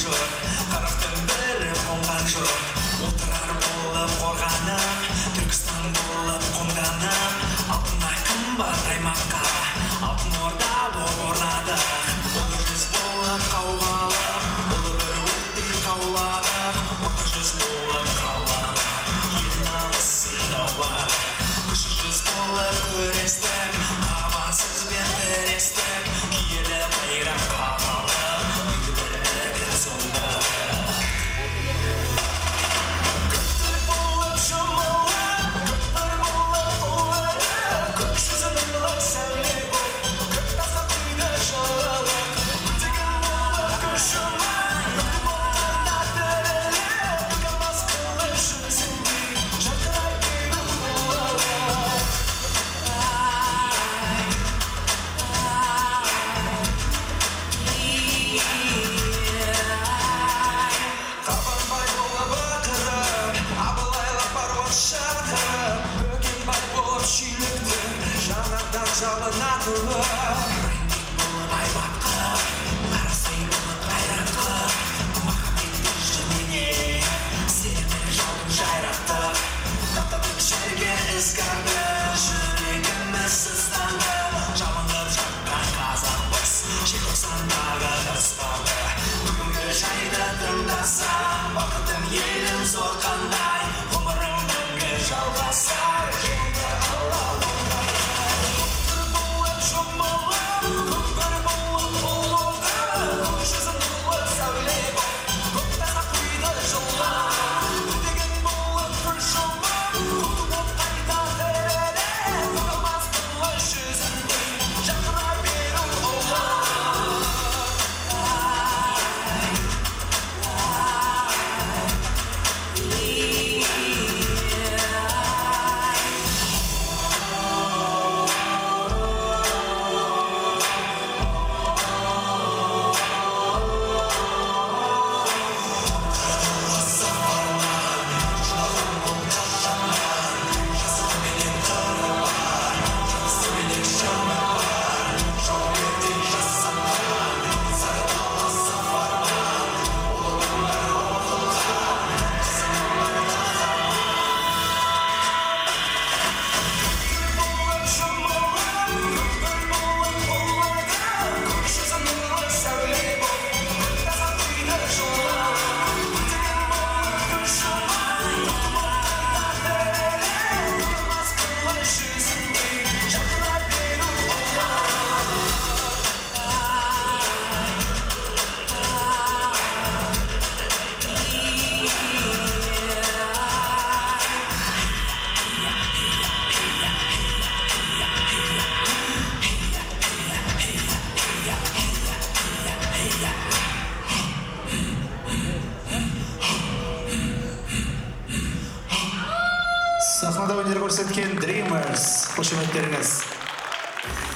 жоқ, қырықтың бірі қонған жоқ. Отырар болып қорғанып, Түркістан болып қонданып, алтынай қымбат аймаққа, алтын орда болып орнадық. Ұлы жүз болып қауғалып, ұлы бір өттей қауладық. Орта жүз болып қалалық, ел намысын дауладық. Кіші жүз болып күрестік, амансызбен тірестік. Киелі байрақ қағалып, бірлігі соңдық. Көптір болып жұмылып, көптір болып ұлылық. Көк жүзін ұлық сәуле болып, көк тасқа құйды жылылық. Күлтеген болып көшімай, ұлттарда тіріліп. Қалмас қылып жүзіндей, жарқырай беру ұлылық. Қабанбай болып отырып, Абылайлап баруын шақырып, Бөгенбай болып шүйлікті, жанардан жалынатылып. Райымбек болып айбатқа, Қарасай болып қайратқа, Махамбеттің жырмене, сені жаудың жайратты. Таптап жерге ізгарды, жүрегіміз сызданды. Жамылып жатқан қазақпыз, желтоқсандағы ызғарды. Бүгінгі жайды тыңдасам, бақытым елім зор қандай. Ғұмырым мәңгі жалғасар, енді алла оңдай. Көптір болып жұмылып, көкбір болып ұлылық. Көк жүзін ұлы сәуле болып, көк тасқа құйды жылылық. Күлтеген болып бір жұмып, құлып қайта тіреліп. Қалмас қылы жүзіндей, жарқырай беру ұлылық. Сахнада өнер көрсеткен Dreamers, қошеметтеріңіз.